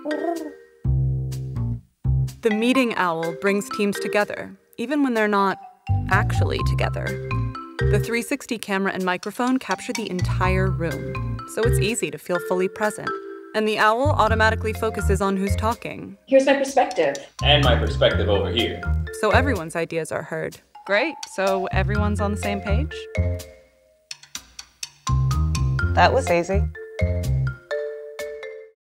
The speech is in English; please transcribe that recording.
The meeting owl brings teams together, even when they're not actually together. The 360 camera and microphone capture the entire room, so it's easy to feel fully present. And the owl automatically focuses on who's talking. Here's my perspective. And my perspective over here. So everyone's ideas are heard. Great, so everyone's on the same page? That was easy.